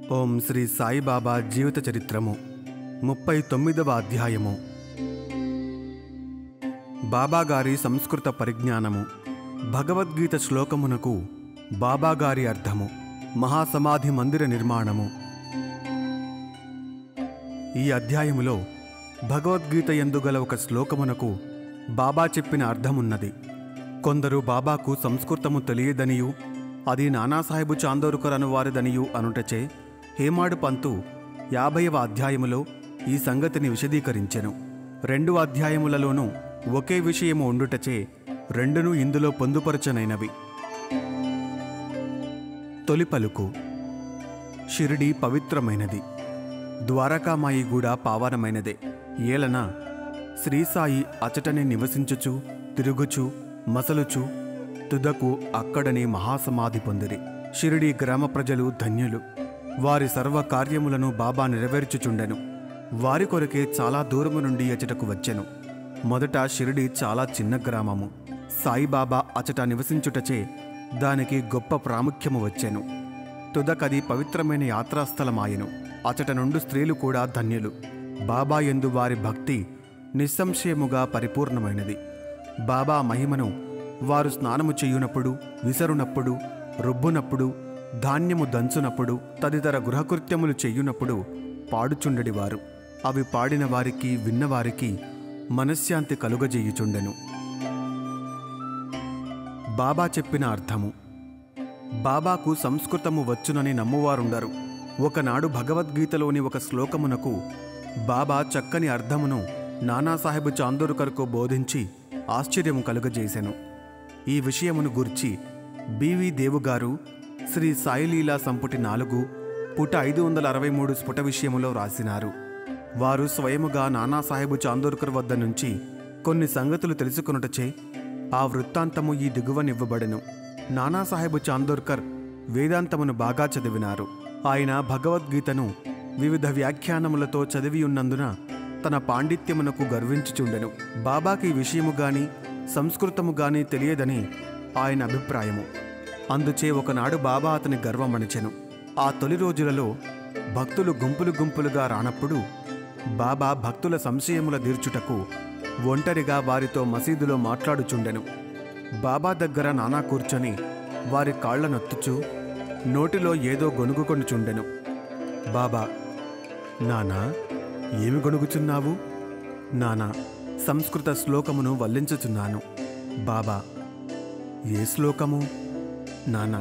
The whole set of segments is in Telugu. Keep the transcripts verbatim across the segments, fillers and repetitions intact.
ఓం శ్రీ సాయిబాబా జీవిత చరిత్రము ముప్పై తొమ్మిదవ అధ్యాయము. బాబాగారి సంస్కృత పరిజ్ఞానము. భగవద్గీత శ్లోకమునకు బాబాగారి అర్థము. మహాసమాధి మందిర నిర్మాణము. ఈ అధ్యాయములో భగవద్గీత యందు గల ఒక శ్లోకమునకు బాబా చెప్పిన అర్థమున్నది. కొందరు బాబాకు సంస్కృతము తెలియదనియు అది నానాసాహెబు చాందోర్కర్ అనువారిదనియు అనుటచే హేమాడు పంతు యాభైవ అధ్యాయములో ఈ సంగతిని విశదీకరించెను. రెండు అధ్యాయములలోనూ ఒకే విషయము ఉండుటచే రెండును ఇందులో పొందుపరచనైనవి. తొలి పలుకు. షిరిడి పవిత్రమైనది, ద్వారకామాయి కూడా పావనమైనదే. ఏలన శ్రీసాయి అచటనే నివసించుచు తిరుగుచు మసలుచు తుదకు అక్కడనే మహాసమాధి పొందిరి. షిరిడి గ్రామ ప్రజలు ధన్యులు. వారి సర్వ కార్యములను బాబా నెరవేర్చుచుండెను. వారి కొరకే చాలా దూరము నుండి అచటకు వచ్చెను. మొదట షిరిడి చాలా చిన్న గ్రామము. సాయిబాబా అచట నివసించుటచే దానికి గొప్ప ప్రాముఖ్యము వచ్చెను. తుదకది పవిత్రమైన యాత్రాస్థలమాయెను. అచట నుండి స్త్రీలు కూడా ధన్యులు. బాబా యందు వారి భక్తి నిస్సంశయముగా పరిపూర్ణమైనది. బాబా మహిమను వారు స్నానము చేయునప్పుడు, విసరునప్పుడు, రుబ్బునప్పుడు, ధాన్యము దంచునప్పుడు, తదితర గృహకృత్యములు చెయ్యునప్పుడు పాడుచుండెడివారు. అవి పాడిన వారికి విన్నవారికి మనశ్శాంతి కలుగజేయుచుండెను. బాబా చెప్పిన అర్థము. బాబాకు సంస్కృతము వచ్చునని నమ్మువారుండరు. ఒకనాడు భగవద్గీతలోని ఒక శ్లోకమునకు బాబా చక్కని అర్థమును నానాసాహెబు చాందోర్కర్కు బోధించి ఆశ్చర్యము కలుగజేసెను. ఈ విషయమును గూర్చి బివి దేవుగారు శ్రీ సాయిలీలా సంపుటి నాలుగు పుట ఐదు వందల అరవై మూడు స్ఫుట విషయములో రాసినారు. వారు స్వయముగా నానాసాహెబు చాందోర్కర్ వద్ద నుంచి కొన్ని సంగతులు తెలుసుకొనుటచే ఆ వృత్తాంతము ఈ దిగువనివ్వబడెను. నానాసాహెబు చాందోర్కర్ వేదాంతమును బాగా చదివినారు. ఆయన భగవద్గీతను వివిధ వ్యాఖ్యానములతో చదివియున్నందున తన పాండిత్యమునకు గర్వించుచుండెను. బాబాకి విషయము గాని సంస్కృతము గాని తెలియదని ఆయన అభిప్రాయము. అందుచే ఒకనాడు బాబా అతని గర్వమణిచెను. ఆ తొలి రోజులలో భక్తులు గుంపులు గుంపులుగా రానప్పుడు బాబా భక్తుల సంశయముల తీర్చుటకు ఒంటరిగా వారితో మసీదులో మాట్లాడుచుండెను. బాబా దగ్గర నానా కూర్చొని వారి కాళ్ల నొత్తుచు నోటిలో ఏదో గొనుగుకొనుచుండెను. బాబా, నానా, ఏమి గొనుగుచున్నావు? నానా, సంస్కృత శ్లోకమును వల్లించుచున్నాను. బాబా, ఏ శ్లోకము? నానా,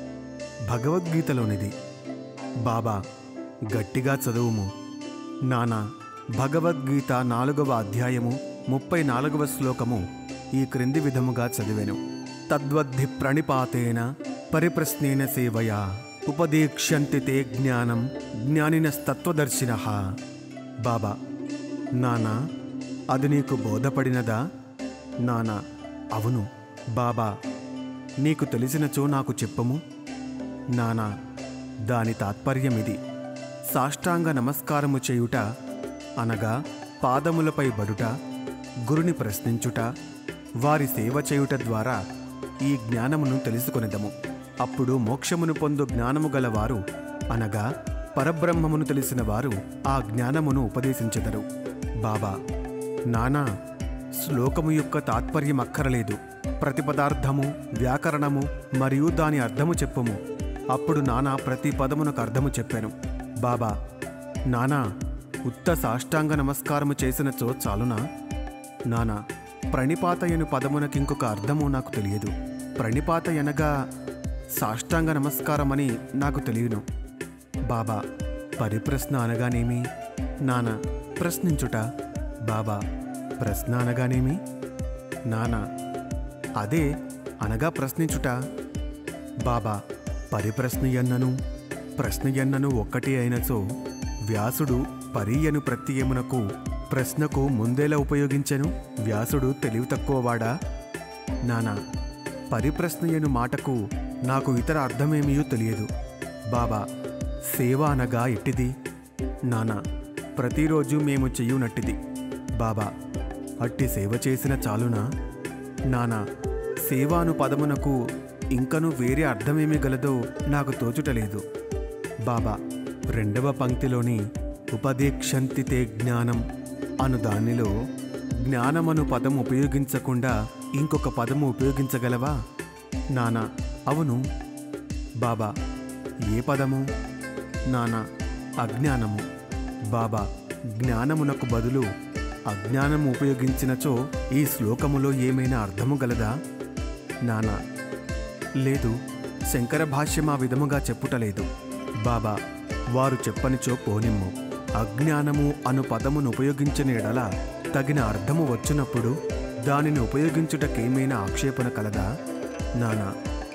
భగవద్గీతలోనిది. బాబా, గట్టిగా చదువుము. నానా, భగవద్గీత నాలుగవ అధ్యాయము ముప్పై నాలుగవ శ్లోకము ఈ క్రింది విధముగా చదివెను. తద్వద్ధి ప్రణిపాతేన పరిప్రశ్నేన సేవయా ఉపదీక్ష్యంతి తే జ్ఞానం జ్ఞానినస్తత్వదర్శినః. బాబా, నానా, అది నీకు బోధపడినదా? నానా, అవును. బాబా, నీకు తెలిసినచో నాకు చెప్పము. నానా, దాని తాత్పర్యమిది. సాష్టాంగ నమస్కారము చేయుట అనగా పాదములపై బడుట, గురుని ప్రశ్నించుట, వారి సేవ చేయుట ద్వారా ఈ జ్ఞానమును తెలుసుకొనెదము. అప్పుడు మోక్షమును పొందు జ్ఞానము గలవారు అనగా పరబ్రహ్మమును తెలిసిన వారు ఆ జ్ఞానమును ఉపదేశించెదరు. బాబా, నానా, శ్లోకము యొక్క తాత్పర్యం అక్కరలేదు. ప్రతిపదార్థము, వ్యాకరణము మరియు దాని అర్థము చెప్పుము. అప్పుడు నానా ప్రతి పదమునకు అర్థము చెప్పాను. బాబా, నానా, ఉత్త సాష్టాంగ నమస్కారము చేసినచో చాలునా? నానా, ప్రణిపాతయను పదమునకింకొక అర్థము నాకు తెలియదు. ప్రణిపాత అనగా సాష్టాంగ నమస్కారమని నాకు తెలియను. బాబా, పరిప్రశ్న అనగానేమి? నానా, ప్రశ్నించుట. బాబా, ప్రశ్న అనగానేమి? నానా, అదే అనగా ప్రశ్నించుట. బాబా, పరిప్రశ్నయన్నను ప్రశ్నయన్నను ఒక్కటే అయినచో వ్యాసుడు పరియను ప్రత్యయమునకు ప్రశ్నకు ముందేలా ఉపయోగించెను? వ్యాసుడు తెలివి తక్కువవాడా? నానా, పరిప్రశ్నయను మాటకు నాకు ఇతర అర్థమేమీ తెలియదు. బాబా, సేవ అనగా ఎట్టిది? నానా, ప్రతిరోజు మేము చెయ్యునట్టిది. బాబా, అట్టి సేవ చేసిన చాలునా? నానా, సేవాను పదమునకు ఇంకను వేరే అర్థమేమి గలదో నాకు తోచుటలేదు. బాబా, రెండవ పంక్తిలోని ఉపదేక్షంతి తే జ్ఞానం అను దానిలో జ్ఞానమను పదం ఉపయోగించకుండా ఇంకొక పదము ఉపయోగించగలవా? నానా: అవును. బాబా: ఏ పదము? నానా: అజ్ఞానము. బాబా: జ్ఞానమునకు బదులు అజ్ఞానము ఉపయోగించినచో ఈ శ్లోకములో ఏమైనా అర్థము గలదా? నానా: లేదు, శంకర భాష్యం ఆ విధముగా చెప్పుటలేదు. బాబా: వారు చెప్పనిచో పోనిమ్ము. అజ్ఞానము అను పదమును ఉపయోగించిన ఎడల తగిన అర్థము వచ్చినప్పుడు దానిని ఉపయోగించుటకేమైనా ఆక్షేపణ కలదా? నానా: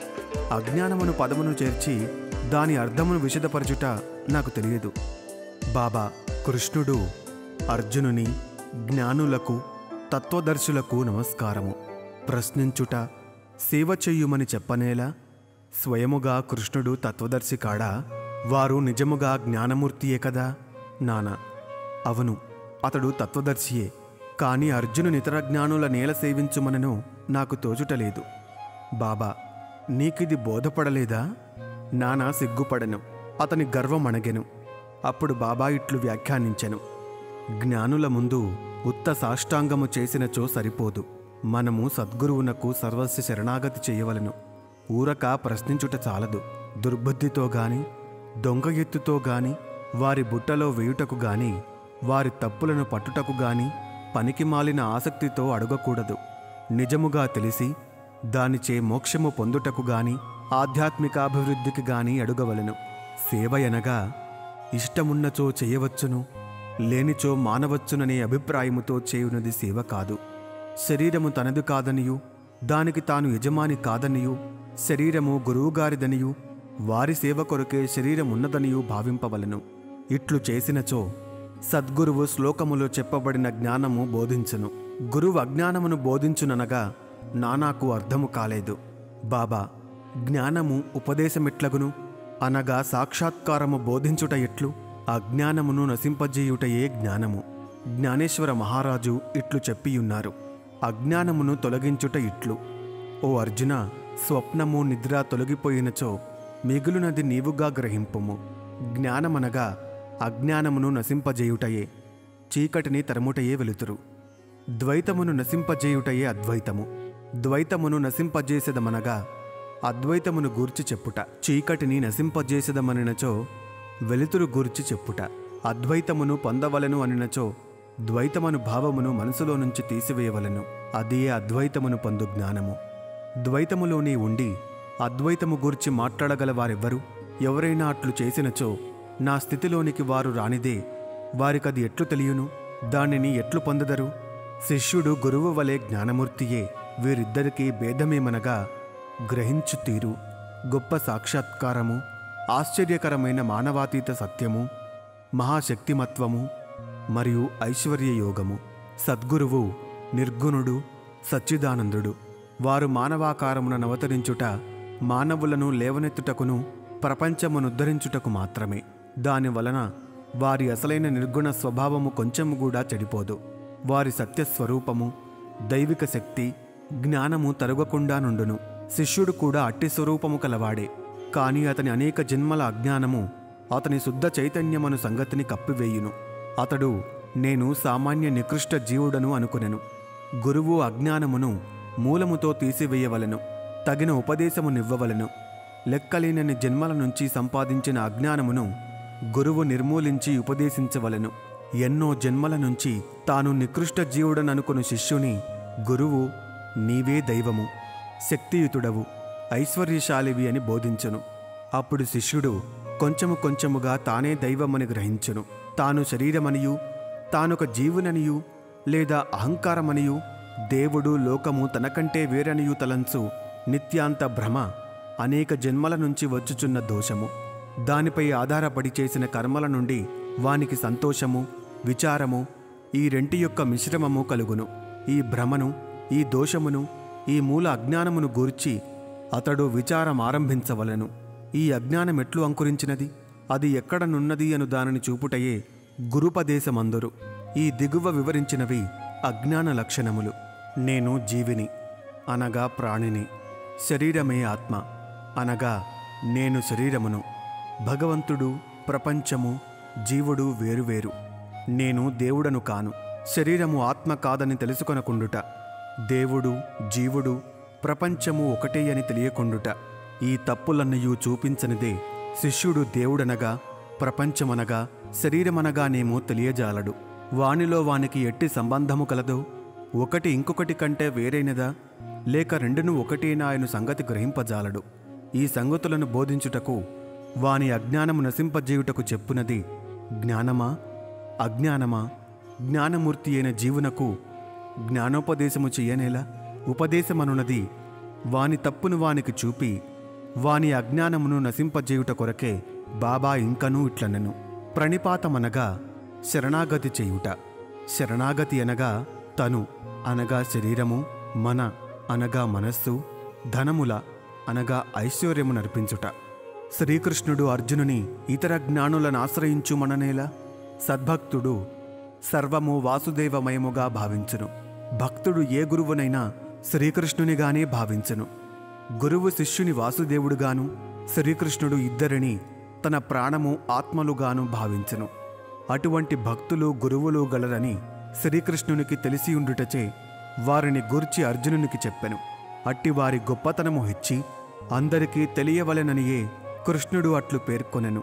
అజ్ఞానమును పదమును చేర్చి దాని అర్థమును విశదపరచుట నాకు తెలియదు. బాబా: కృష్ణుడు అర్జునుని జ్ఞానులకు తత్వదర్శులకు నమస్కారము. ప్రశ్నించుట సేవ చెయ్యుమని చెప్పనేలా? స్వయముగా కృష్ణుడు తత్వదర్శి కాడా? వారు నిజముగా జ్ఞానమూర్తియే కదా? నానా: అవును, అతడు తత్వదర్శియే. కాని అర్జునునితర జ్ఞానుల నేల సేవించుమనను నాకు తోచుటలేదు. బాబా: నీకిది బోధపడలేదా? నానా సిగ్గుపడెను. అతని గర్వమణగెను. అప్పుడు బాబా ఇట్లు వ్యాఖ్యానించెను: జ్ఞానుల ముందు ఉత్త సాష్టాంగము చేసినచో సరిపోదు. మనము సద్గురువునకు సర్వస్వ శరణాగతి చేయవలను. ఊరక ప్రశ్నించుట చాలదు. దుర్బుద్ధితో గాని దొంగ ఎత్తుతో గాని వారి బుట్టలో వేయుటకు గాని వారి తప్పులను పట్టుటకు గాని పనికిమాలిన ఆసక్తితో అడగకూడదు. నిజముగా తెలిసి దానిచే మోక్షము పొందుటకు గాని ఆధ్యాత్మికాభివృద్ధికి గాని అడుగవలను. సేవ ఎనగా ఇష్టమున్నచో చేయవచ్చును, లేనిచో మానవచ్చుననే అభిప్రాయముతో చేయునది సేవ కాదు. శరీరము తనది కాదనియు దానికి తాను యజమాని కాదనియు శరీరము గురువుగారిదనియు వారి సేవ కొరకే శరీరమున్నదనియూ భావింపవలను. ఇట్లు చేసినచో సద్గురువు శ్లోకములో చెప్పబడిన జ్ఞానము బోధించును. గురువు అజ్ఞానమును బోధించుననగా నానాకు అర్థము కాలేదు. బాబా: జ్ఞానము ఉపదేశమెట్లగును అనగా సాక్షాత్కారము బోధించుట ఎట్లు? అజ్ఞానమును నశింపజేయుటయే జ్ఞానము. జ్ఞానేశ్వర మహారాజు ఇట్లు చెప్పియున్నారు: అజ్ఞానమును తొలగించుట ఇట్లు. ఓ అర్జున, స్వప్నము నిద్ర తొలగిపోయినచో మిగులునది నీవుగా గ్రహింపుము. జ్ఞానమనగా అజ్ఞానమును నశింపజేయుటయే, చీకటిని తరముటయే వెలుతురు. ద్వైతమును నశింపజేయుటయే అద్వైతము. ద్వైతమును నశింపజేసెదమనగా అద్వైతమును గూర్చి చెప్పుట. చీకటిని నశింపజేసెదమనినచో వెలుతురు గూర్చి చెప్పుట. అద్వైతమును పొందవలను అనినచో ద్వైతమను భావమును మనసులో నుంచి తీసివేయవలను. అదే అద్వైతమును పొందు జ్ఞానము. ద్వైతములోనే ఉండి అద్వైతము గూర్చి మాట్లాడగల వారెవ్వరు? ఎవరైనా అట్లు చేసినచో నా స్థితిలోనికి వారు రానిదే. వారికది ఎట్లు తెలియను? దానిని ఎట్లు పొందదరు? శిష్యుడు గురువు వలె జ్ఞానమూర్తియే. వీరిద్దరికీ భేదమేమనగా గ్రహించు తీరు, గొప్ప సాక్షాత్కారము, ఆశ్చర్యకరమైన మానవాతీత సత్యము, మహాశక్తిమత్వము మరియు ఐశ్వర్యయోగము. సద్గురువు నిర్గుణుడు, సచ్చిదానందుడు. వారు మానవాకారమున నవతరించుట మానవులను లేవనెత్తుటకును ప్రపంచమునుద్ధరించుటకు మాత్రమే. దానివలన వారి అసలైన నిర్గుణ స్వభావము కొంచెము కూడా చెడిపోదు. వారి సత్యస్వరూపము, దైవిక శక్తి, జ్ఞానము తరగకుండా నుండును. శిష్యుడు కూడా అట్టి స్వరూపము కలవాడే. కాని అతని అనేక జన్మల అజ్ఞానము అతని శుద్ధ చైతన్యమను సంగతిని కప్పివేయును. అతడు నేను సామాన్య నికృష్ట జీవుడను అనుకునెను. గురువు అజ్ఞానమును మూలముతో తీసివేయవలను. తగిన ఉపదేశమునివ్వవలను. లెక్కలేనని జన్మల నుంచి సంపాదించిన అజ్ఞానమును గురువు నిర్మూలించి ఉపదేశించవలను. ఎన్నో జన్మల నుంచి తాను నికృష్ట జీవుడననుకుని శిష్యుని గురువు నీవే దైవము, శక్తియుతుడవు, ఐశ్వర్యశాలివి అని బోధించును. అప్పుడు శిష్యుడు కొంచెము కొంచెముగా తానే దైవమని గ్రహించును. తాను శరీరమనియు, తానొక జీవుననియు లేదా అహంకారమనియు, దేవుడు లోకము తనకంటే వేరనియు తలంచు నిత్యాంత భ్రమ అనేక జన్మల నుంచి వచ్చుచున్న దోషము. దానిపై ఆధారపడి చేసిన కర్మల నుండి వానికి సంతోషము, విచారము, ఈ రెంటి యొక్క మిశ్రమము కలుగును. ఈ భ్రమను, ఈ దోషమును, ఈ మూల అజ్ఞానమును గూర్చి అతడు విచారం ఆరంభించవలెను. ఈ అజ్ఞానమెట్లు అంకురించినది, అది ఎక్కడనున్నది అను దానిని చూపుటయే గురుపదేశమందురు. ఈ దిగువ వివరించినవి అజ్ఞాన లక్షణములు. నేను జీవిని అనగా ప్రాణిని, శరీరమే ఆత్మ అనగా నేను శరీరమును. భగవంతుడు ప్రపంచము జీవుడు వేరువేరు. నేను దేవుడను కాను, శరీరము ఆత్మ కాదని తెలుసుకొనకుండుట, దేవుడు జీవుడు ప్రపంచము ఒకటే అని తెలియకుండుట, ఈ తప్పులన్నయూ చూపించనిదే శిష్యుడు దేవుడనగా ప్రపంచమనగా శరీరమనగానేమో తెలియజాలడు. వానిలో వానికి ఎట్టి సంబంధము కలదో, ఒకటి ఇంకొకటి కంటే వేరైనదా, లేక రెండును ఒకటేనా ఆయన సంగతి గ్రహింపజాలడు. ఈ సంగతులను బోధించుటకు వాని అజ్ఞానము నశింపజేయుటకు చెప్పునది జ్ఞానమా అజ్ఞానమా? జ్ఞానమూర్తి అయిన జీవునకు జ్ఞానోపదేశము చెయ్యనేలా? ఉపదేశమనున్నది వాని తప్పును వానికి చూపి వాని అజ్ఞానమును నశింపజేయుట కొరకే బాబా ఇంకనూ ఇట్లనెను. ప్రణిపాతమనగా శరణాగతి చేయుట, శరణాగతి అనగా తను అనగా శరీరము, మన అనగా మనస్సు, ధనముల అనగా ఐశ్వర్యము నర్పించుట. శ్రీకృష్ణుడు అర్జునుని ఇతర జ్ఞానులను ఆశ్రయించుమననేలా? సద్భక్తుడు సర్వము వాసుదేవమయముగా భావించును. భక్తుడు ఏ గురువునైనా శ్రీకృష్ణునిగానే భావించును. గురువు శిష్యుని వాసుదేవుడుగాను, శ్రీకృష్ణుడు ఇద్దరిని తన ప్రాణము ఆత్మలుగాను భావించును. అటువంటి భక్తులు గురువులు గలరని శ్రీకృష్ణునికి తెలిసియుండుటచే వారిని గూర్చి అర్జునునికి చెప్పెను. అట్టి వారి గొప్పతనము హెచ్చి అందరికీ తెలియవలెననియే కృష్ణుడు అట్లు పేర్కొనెను.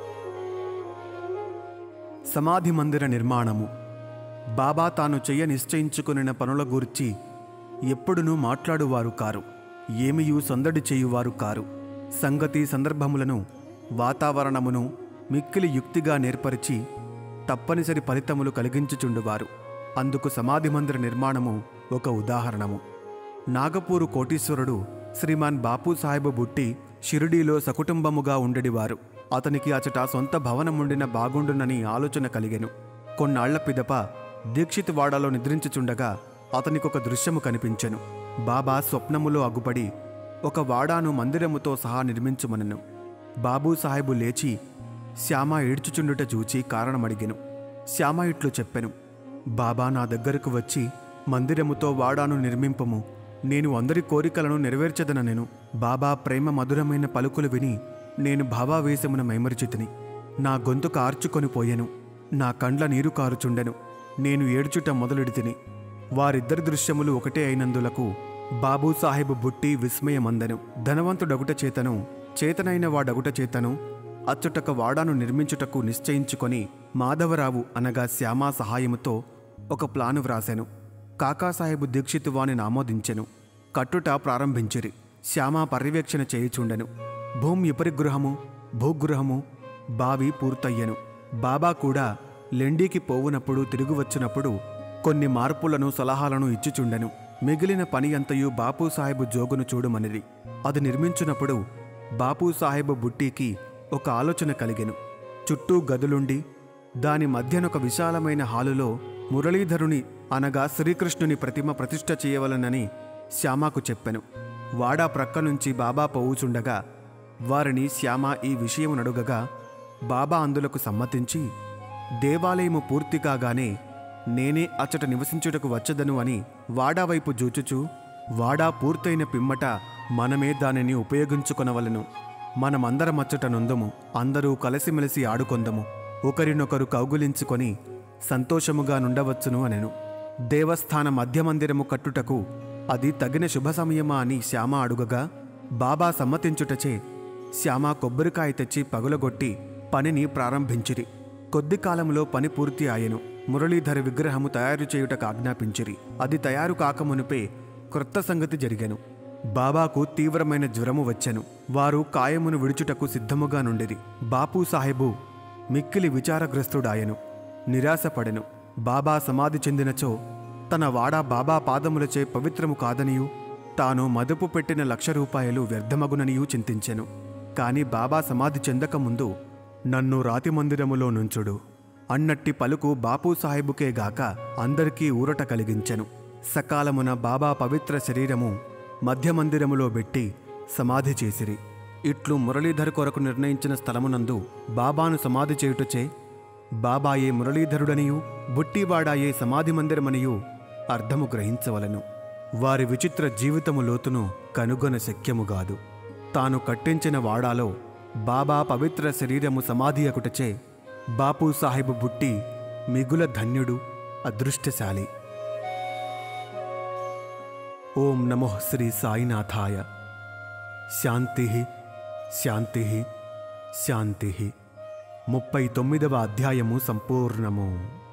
సమాధి మందిర నిర్మాణము. బాబా తాను చెయ్య నిశ్చయించుకునిన పనుల గూర్చి ఎప్పుడునూ మాట్లాడువారు కారు, ఏమియూ సందడి చేయువారు కారు. సంగతి సందర్భములను వాతావరణమును మిక్కిలి యుక్తిగా నేర్పరిచి తప్పనిసరి ఫలితములు కలిగించుచుండువారు. అందుకు సమాధి మందిర నిర్మాణము ఒక ఉదాహరణము. నాగపూరు కోటీశ్వరుడు శ్రీమాన్ బాపూసాహెబు బుట్టి షిరిడీలో సకుటుంబముగా ఉండేవారు. అతనికి అచట సొంత భవనముండిన బాగుండునని ఆలోచన కలిగెను. కొన్నాళ్ల పిదప దీక్షిత్ వాడాలో నిద్రించుచుండగా అతనికొక దృశ్యము కనిపించెను. బాబా స్వప్నములో అగుపడి ఒక వాడాను మందిరముతో సహా నిర్మించుమనెను. బాబూసాహెబు లేచి శ్యామ ఏడ్చుచుండుట చూచి కారణమడిగెను. శ్యామ ఇట్లు చెప్పెను, బాబా నా దగ్గరకు వచ్చి మందిరముతో వాడాను నిర్మింపము, నేను అందరి కోరికలను నెరవేర్చదననెను. బాబా ప్రేమ మధురమైన పలుకులు విని నేను భావావేశమున మైమరిచితిని. నా గొంతు కార్చుకొని పోయెను, నా కండ్ల నీరు కారుచుండెను. నేను ఏడ్చుట మొదలెడితిని. వారిద్దరి దృశ్యములు ఒకటే అయినందులకు బాబూసాహెబు బుట్టి విస్మయమందెను. ధనవంతుడగుట చేతను చేతనైన వాడగుట చేతను అచ్చుటక వాడాను నిర్మించుటకు నిశ్చయించుకొని మాధవరావు అనగా శ్యామా సహాయముతో ఒక ప్లాను వ్రాసెను. కాకాసాహెబు దీక్షిత్ వానిని ఆమోదించెను. కట్టుట ప్రారంభించిరి. శ్యామ పర్యవేక్షణ చేయుచుండెను. భూమి ఉపరిగృహము భూగృహము బావి పూర్తయ్యెను. బాబా కూడా లెండీకి పోవునప్పుడు తిరుగువచ్చినప్పుడు కొన్ని మార్పులను సలహాలను ఇచ్చిచుండెను. మిగిలిన పని అంతయు బాపూసాహెబు జోగును చూడమనిది. అది నిర్మించునప్పుడు బాపూసాహెబు బుట్టీకి ఒక ఆలోచన కలిగెను. చుట్టూ గదులుండి దాని మధ్యనొక విశాలమైన హాలులో మురళీధరుని అనగా శ్రీకృష్ణుని ప్రతిమ ప్రతిష్ఠ చేయవలనని శ్యామకు చెప్పెను. వాడా ప్రక్క నుంచి బాబా పోవుచుండగా వారిని శ్యామ ఈ విషయము నడుగగా బాబా అందులకు సమ్మతించి దేవాలయము పూర్తి కాగానే నేనే అచ్చట నివసించుటకు వచ్చదను అని వాడావైపు జూచుచూ, వాడా పూర్తయిన పిమ్మట మనమే దానిని ఉపయోగించుకొనవలెను. మనమందరమచ్చట నొందము, అందరూ కలిసిమెలిసి ఆడుకొందము, ఒకరినొకరు కౌగులించుకొని సంతోషముగా నుండవచ్చును అనెను. దేవస్థాన మధ్యమందిరము కట్టుటకు అది తగిన శుభ సమయమా అని శ్యామ అడుగగా బాబా సమ్మతించుటచే శ్యామ కొబ్బరికాయ తెచ్చి పగులగొట్టి పనిని ప్రారంభించిరి. కొద్ది కాలంలో పని పూర్తి ఆయెను. మురళీధర విగ్రహము తయారు చేయుటకు ఆజ్ఞాపించిరి. అది తయారు కాకమునుపే క్రొత్త సంగతి జరిగెను. బాబాకు తీవ్రమైన జ్వరము వచ్చెను. వారు కాయమును విడుచుటకు సిద్ధముగా నుండిరి. బాపూసాహెబు మిక్కిలి విచారగ్రస్తుడాయెను, నిరాశపడెను. బాబా సమాధి చెందినచో తన వాడా బాబా పాదములచే పవిత్రము కాదనియూ తాను మదుపు పెట్టిన లక్ష రూపాయలు వ్యర్థమగుననియూ చింతించెను. కాని బాబా సమాధి చెందకముందు నన్ను రాతి మందిరములో నుంచుడు అన్నట్టి పలుకు బాపూసాహెబుకే గాక అందరికీ ఊరట కలిగించెను. సకాలమున బాబా పవిత్ర శరీరము మధ్యమందిరములో బెట్టి సమాధి చేసిరి. ఇట్లు మురళీధర్ కొరకు నిర్ణయించిన స్థలమునందు బాబాను సమాధి చేయుటచే బాబాయే మురళీధరుడనియూ బుట్టివాడాయే సమాధి మందిరమనియూ అర్థము గ్రహించవలను. వారి విచిత్ర జీవితము లోతును కనుగొన శక్యముగాదు. తాను కట్టించిన వాడాలో బాబా పవిత్ర శరీరము సమాధి అకుటచే బాపు సాహెబు బుట్టి మిగుల ధన్యుడు, అదృష్టశాలి. ఓం నమో శ్రీ సాయినాథాయ. శాంతి శాంతి శాంతి. ముప్పై తొమ్మిదవ అధ్యాయము సంపూర్ణము.